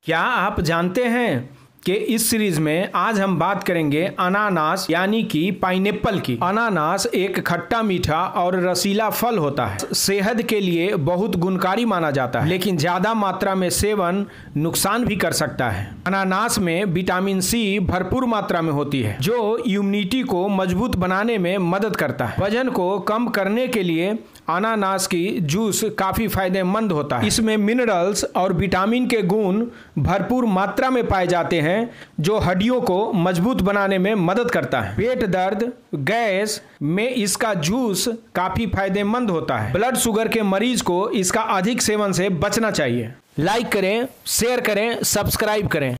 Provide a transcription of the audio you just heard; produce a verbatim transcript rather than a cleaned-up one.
क्या आप जानते हैं कि इस सीरीज में आज हम बात करेंगे अनानास यानी कि पाइनएप्पल की। अनानास एक खट्टा मीठा और रसीला फल होता है। सेहत के लिए बहुत गुणकारी माना जाता है, लेकिन ज्यादा मात्रा में सेवन नुकसान भी कर सकता है। अनानास में विटामिन सी भरपूर मात्रा में होती है, जो इम्यूनिटी को मजबूत बनाने में मदद करता है। वजन को कम करने के लिए अनानास की जूस काफी फायदेमंद होता है। इसमें मिनरल्स और विटामिन के गुण भरपूर मात्रा में पाए जाते हैं, जो हड्डियों को मजबूत बनाने में मदद करता है। पेट दर्द, गैस में इसका जूस काफी फायदेमंद होता है। ब्लड शुगर के मरीज को इसका अधिक सेवन से बचना चाहिए। लाइक करें, शेयर करें, सब्सक्राइब करें।